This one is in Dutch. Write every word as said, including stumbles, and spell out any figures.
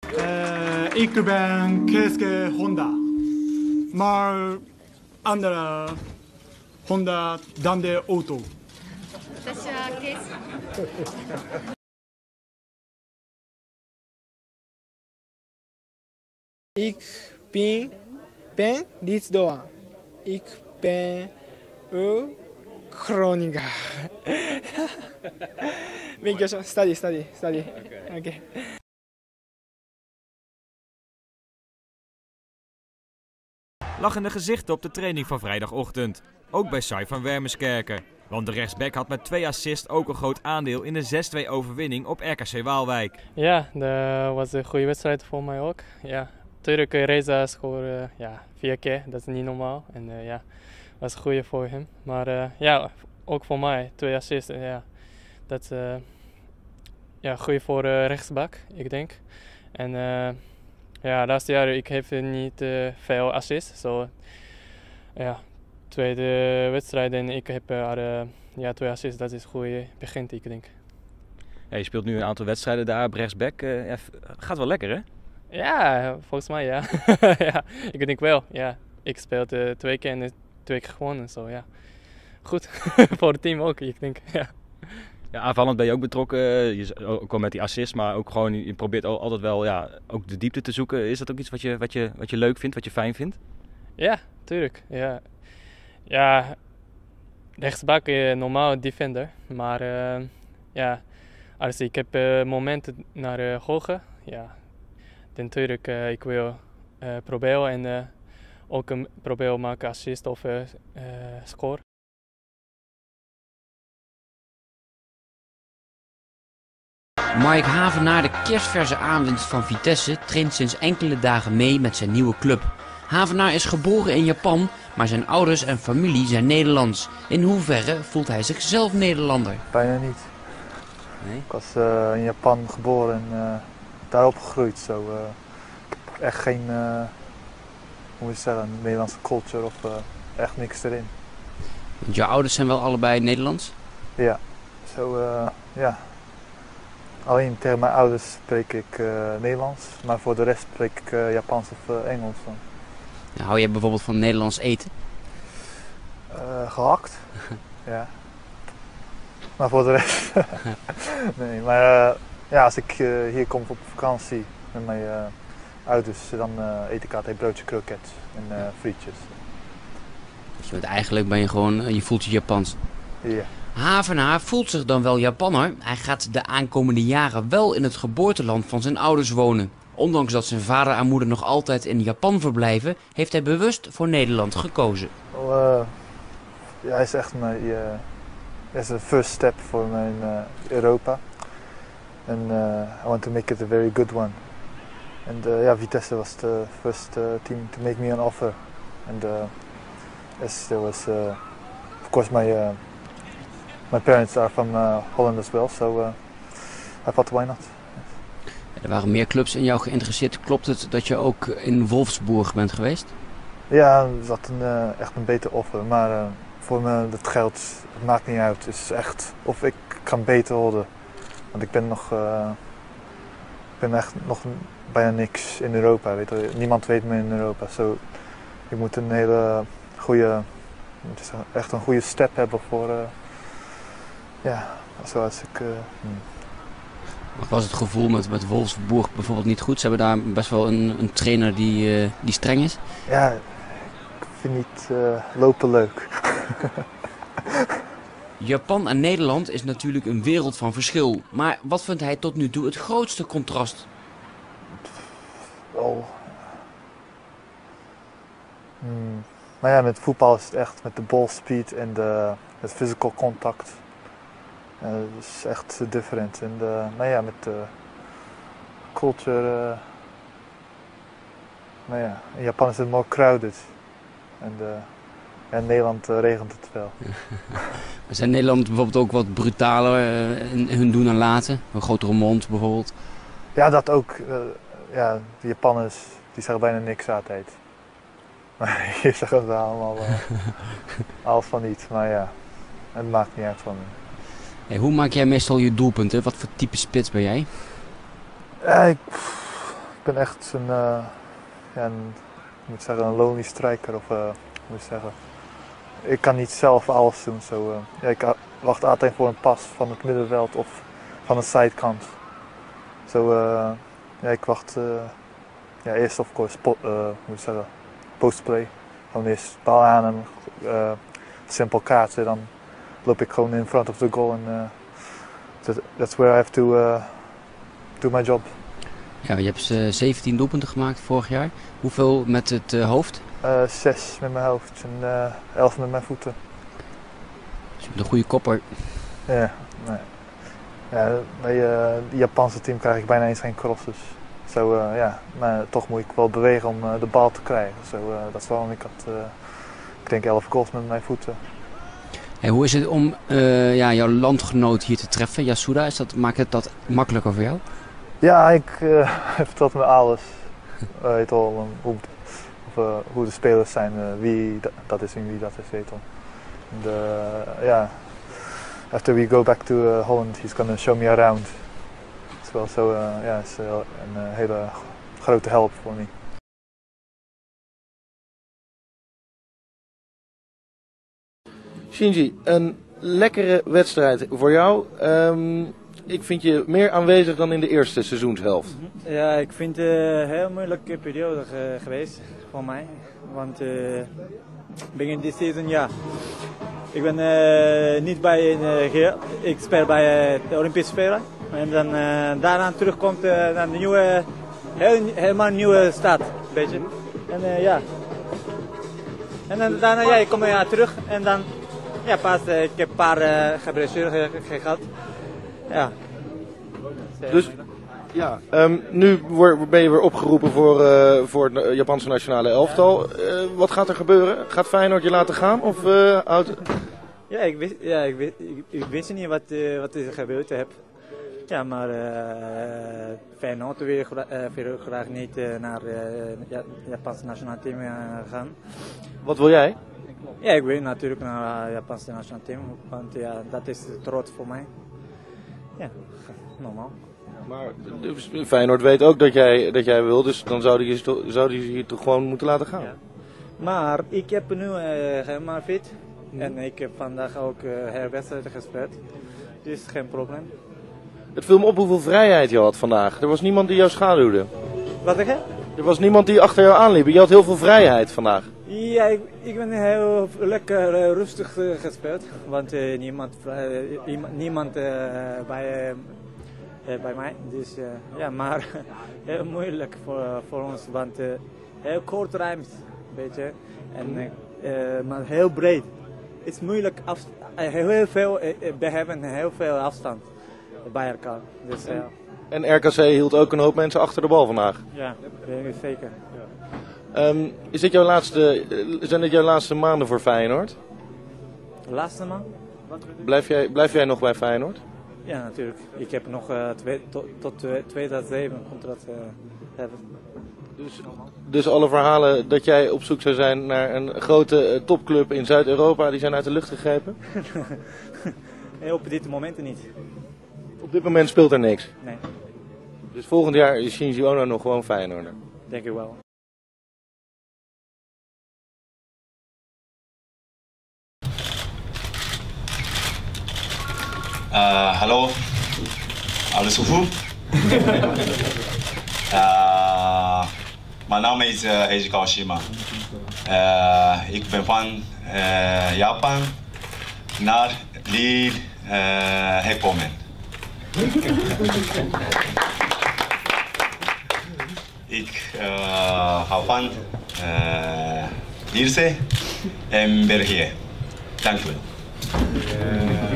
Uh, ik ben Keisuke Honda. Maar andere Honda dan de auto. Ik ben, ben Lisdoa. Ik ben een Groninger. 勉強します。Study, study, study. Okay. Lachende gezichten op de training van vrijdagochtend. Ook bij Sai van Wermerskerken. Want de rechtsback had met twee assists ook een groot aandeel in de zes twee overwinning op R K C Waalwijk. Ja, dat was een goede wedstrijd voor mij ook. Ja, natuurlijk Reza scoorde ja, vier keer, dat is niet normaal. En uh, ja, was een goede voor hem. Maar uh, ja, ook voor mij, twee assists. Ja, dat is uh, ja, goed voor uh, rechtsback, ik denk. En uh, ja, laatste jaar ik heb niet uh, veel assists. So, ja, tweede wedstrijd en ik heb uh, uh, ja, twee assists, dat is een goede begin, ik denk. Ja, je speelt nu een aantal wedstrijden daar op rechtsback. Uh, ja, gaat wel lekker, hè? Ja, volgens mij ja. Ja, ik denk wel. Ja, ik speelde twee keer en twee keer gewonnen. So, ja. Goed, voor het team ook, ik denk. Ja. Ja, aanvallend ben je ook betrokken, je, ook al met die assist, maar ook gewoon, je probeert altijd wel ja, ook de diepte te zoeken. Is dat ook iets wat je, wat, je, wat je leuk vindt, wat je fijn vindt? Ja, tuurlijk. Ja, ja rechtsback is normaal defender, maar uh, ja, als ik heb uh, momenten naar uh, hoger, ja, dan natuurlijk uh, ik wil uh, proberen en uh, ook um, proberen maken assist of uh, uh, score. Mike Havenaar, de kerstverse aanwinst van Vitesse, traint sinds enkele dagen mee met zijn nieuwe club. Havenaar is geboren in Japan, maar zijn ouders en familie zijn Nederlands. In hoeverre voelt hij zichzelf Nederlander? Bijna niet. Nee? Ik was uh, in Japan geboren en uh, daar opgegroeid. Zo. Uh, ik heb echt geen, uh, hoe moet je zeggen, Nederlandse culture of uh, echt niks erin. Want jouw ouders zijn wel allebei Nederlands? Ja, zo uh, ja. Alleen tegen mijn ouders spreek ik uh, Nederlands, maar voor de rest spreek ik uh, Japans of uh, Engels dan. Ja, hou je bijvoorbeeld van Nederlands eten? Uh, gehakt, ja. Maar voor de rest, nee. Maar uh, ja, als ik uh, hier kom op vakantie met mijn uh, ouders, dan uh, eet ik altijd broodje kroket en uh, frietjes. Dus je bent, eigenlijk ben je gewoon, je voelt je Japans? Ja. Havenaar voelt zich dan wel Japanner. Hij gaat de aankomende jaren wel in het geboorteland van zijn ouders wonen. Ondanks dat zijn vader en moeder nog altijd in Japan verblijven, heeft hij bewust voor Nederland gekozen. Uh, ja, hij is echt mijn, uh, is de first step voor mijn uh, Europa. En uh, I want to make it a very good one. And uh, yeah, Vitesse was the first uh, team to make me an offer. And uh, yes, there was, uh, of course, my uh, my parents are from uh, Holland as well, so uh, I thought why not. Er waren meer clubs in jou geïnteresseerd. Klopt het dat je ook in Wolfsburg bent geweest? Ja, dat was een, uh, echt een beter offer, maar uh, voor me dat geld, het maakt niet uit. Het is echt of ik kan beter worden, want ik ben nog, uh, ik ben echt nog bijna niks in Europa. Weet je. Niemand weet me in Europa, so ik moet een hele goede, echt een goede step hebben voor, uh, ja, zoals ik. Uh, hmm. Wat was het gevoel met, met Wolfsburg bijvoorbeeld niet goed? Ze hebben daar best wel een, een trainer die, uh, die streng is. Ja, ik vind niet uh, lopen leuk. Japan en Nederland is natuurlijk een wereld van verschil. Maar wat vindt hij tot nu toe het grootste contrast? Oh. Hmm. Maar ja, met voetbal is het echt met de ball speed en de, het physical contact. Uh, dat is echt different. En de, maar ja, met de culture. Uh, maar ja, in Japan is het more crowded. En de, ja, in Nederland uh, regent het wel. Zijn Nederlanders bijvoorbeeld ook wat brutaler uh, in hun doen en laten? Een grotere mond bijvoorbeeld? Ja, dat ook. Uh, ja, de Japanners die zeggen bijna niks altijd. Maar hier zeggen ze allemaal uh, alles van niet. Maar ja, het maakt niet uit van me. Hey, hoe maak jij meestal je doelpunten? Wat voor type spits ben jij? Ja, ik, ik ben echt een, uh, ja, een, ik moet zeggen, een lonely striker. Of, uh, moet ik zeggen. Ik kan niet zelf alles doen. So, uh, ja, ik wacht altijd voor een pas van het middenveld of van de sidekant. So, uh, ja, ik wacht uh, ja, eerst of course, po uh, moet ik zeggen, postplay. Gewoon eerst bal aan en uh, simpel kaatsen. Dan loop ik gewoon in front of the goal. En uh, that, that's where I have to uh, do my job. Ja, je hebt uh, zeventien doelpunten gemaakt vorig jaar. Hoeveel met het uh, hoofd? Uh, zes met mijn hoofd en uh, elf met mijn voeten. Dus je bent een goede kopper. Ja, nee. Ja, bij uh, het Japanse team krijg ik bijna eens geen crosses. So, uh, ja, maar toch moet ik wel bewegen om uh, de bal te krijgen. So, uh, dat is waarom ik had, uh, ik denk elf goals met mijn voeten. Hey, hoe is het om uh, ja, jouw landgenoot hier te treffen, Yasuda? Is dat, maakt het dat makkelijker voor jou? Ja, ik uh, vertelt me alles. Uh, weet al, um, hoe, of, uh, hoe de spelers zijn, uh, wie dat is en wie dat is, weet al. And, uh, yeah. After we go back to uh, Holland, he's gonna show me around. As well, so uh, yeah, it's uh, een uh, hele grote help voor me. Shinji, een lekkere wedstrijd voor jou. Um, ik vind je meer aanwezig dan in de eerste seizoenshelft. Ja, ik vind het een heel moeilijke periode ge geweest voor mij. Want uh, begin dit seizoen, ja. Ik ben uh, niet bij een uh, geheel. Ik speel bij uh, de Olympische Spelen. En dan uh, daarna terugkomt uh, naar de nieuwe, heel, helemaal nieuwe stad, beetje. En uh, ja. En dan, daarna ja, ik kom ja, terug en dan, ja, pas, uh, ik heb een paar uh, geblesseerd ge gehad. Ja. Dus, ja, um, nu ben je weer opgeroepen voor, uh, voor het Japanse nationale elftal. Uh, wat gaat er gebeuren? Gaat Feyenoord je laten gaan? Of, uh, houdt... Ja, ik wist, ja, ik wist, ik, ik wist niet wat, uh, wat er gebeurd heb. Ja, maar uh, Feyenoord wil uh, graag niet uh, naar het uh, Japanse nationale team uh, gaan. Wat wil jij? Ja, ik wil natuurlijk naar het Japanse nationale team, want ja, dat is trots voor mij. Ja, normaal. Maar dus Feyenoord weet ook dat jij, dat jij wil, dus dan zou die, zou die je toch gewoon moeten laten gaan. Ja. Maar ik heb nu uh, helemaal fit mm. en ik heb vandaag ook uh, herwedstrijden gespeeld, dus geen probleem. Het viel me op hoeveel vrijheid je had vandaag. Er was niemand die jou schaduwde. Wat zeg je? Er was niemand die achter jou aanliep. Je had heel veel vrijheid vandaag. Ja, ik, ik ben heel lekker uh, rustig uh, gespeeld, want uh, niemand, uh, niemand uh, bij, uh, bij mij. Dus uh, ja, maar heel moeilijk voor, voor ons, want uh, heel kort ruimte, weet je, en, uh, uh, maar heel breed. Het is moeilijk, af, uh, heel veel, uh, we hebben heel veel afstand bij elkaar. Dus, uh, en R K C hield ook een hoop mensen achter de bal vandaag. Ja, zeker. Ja. Um, is dit jouw laatste, zijn dit jouw laatste maanden voor Feyenoord? Laatste maand? Blijf jij, blijf jij nog bij Feyenoord? Ja, natuurlijk. Ik heb nog uh, twee, tot, tot uh, tweeduizend zeven contract uh, hebben. Dus, dus alle verhalen dat jij op zoek zou zijn naar een grote uh, topclub in Zuid-Europa, die zijn uit de lucht gegrepen? Nee, op dit moment niet. Op dit moment speelt er niks? Nee. Dus volgend jaar is Shinji Ono nog gewoon Feyenoorder? Denk ik wel. Uh, hallo, alles goed? uh, mijn naam is uh, Eiji Kawashima. Uh, ik ben van uh, Japan naar Lille uh, gekomen. ik uh, hou van uh, Lille en België. Dank u wel.